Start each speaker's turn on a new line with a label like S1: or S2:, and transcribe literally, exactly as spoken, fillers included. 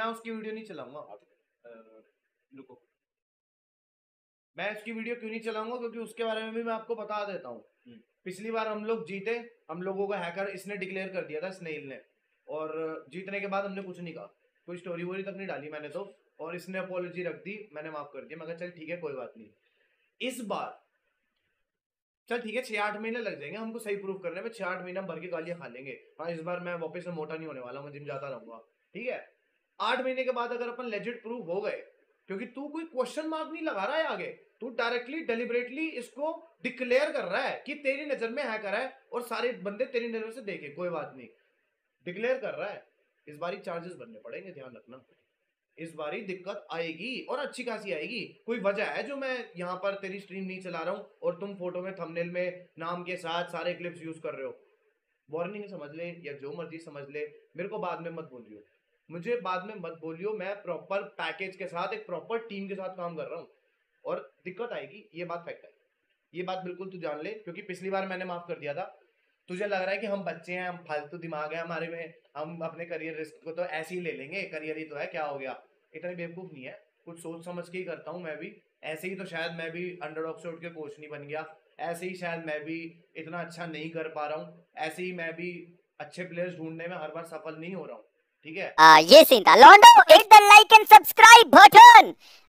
S1: उसकी वीडियो नहीं चलाऊंगा। रुको, मैं उसकी वीडियो क्यों नहीं चलाऊंगा, क्योंकि उसके बारे में भी मैं आपको बता देता हूँ। पिछली बार हम लोग जीते, हम लोगों का हैकर इसने डिक्लेयर कर दिया था, स्नेल ने, और जीतने के बाद हमने कुछ नहीं कहा, कोई स्टोरी वोरी तक नहीं डाली मैंने तो, और इसने अपॉलॉजी रख दी, मैंने माफ कर दिया। मैं कहा चल ठीक है कोई बात नहीं। इस बार चल ठीक है, छह आठ महीने लग जाएंगे हमको सही प्रूफ करने में, छह आठ महीने हम भर के गालियां खा लेंगे। हाँ, इस बार मैं वापस से मोटा नहीं होने वाला, मैं जिम जाता रहूंगा, ठीक है। आठ महीने के बाद अगर अपन लेजिट प्रूफ हो गए, क्योंकि तू कोई क्वेश्चन मार्क नहीं लगा रहा है आगे, तू डायरेक्टली डेलिबरेटली इसको डिक्लेयर कर रहा है कि तेरी नजर में हैकर है और सारे बंदे तेरी नजर से देखे, कोई बात नहीं, डिक्लेयर कर रहा है। इस बार चार्जेस भरने पड़ेंगे, ध्यान रखना। इस बारी दिक्कत आएगी और अच्छी खासी आएगी। कोई वजह है जो मैं यहाँ पर तेरी स्ट्रीम नहीं चला रहा हूँ और तुम फोटो में थंबनेल में नाम के साथ सारे क्लिप्स यूज कर रहे हो? वार्निंग समझ ले या जो मर्जी समझ ले, मेरे को बाद में मत बोलियो, मुझे बाद में मत बोलियो। मैं प्रॉपर पैकेज के साथ, एक प्रॉपर टीम के साथ काम कर रहा हूँ और दिक्कत आएगी, ये बात फैक्ट है, ये बात बिल्कुल तू जान ले। क्योंकि पिछली बार मैंने माफ कर दिया था, तुझे लग रहा है कि हम बच्चे हैं, हम फालतू दिमाग है हमारे में, हम अपने करियर रिस्क को तो ऐसे ही ले लेंगे, करियर ही तो है, क्या हो गया। इतना बेवकूफ नहीं है, कुछ सोच समझ के ही करता हूँ मैं भी। ऐसे ही तो शायद मैं भी अंडरडॉग से उठ के कोच नहीं बन गया, ऐसे ही शायद मैं भी इतना अच्छा नहीं कर पा रहा हूँ, ऐसे ही मैं भी अच्छे प्लेयर्स ढूंढने में हर बार सफल नहीं हो रहा हूँ, ठीक है।
S2: आ, ये सीन था लॉन्डो, hit the like and subscribe button.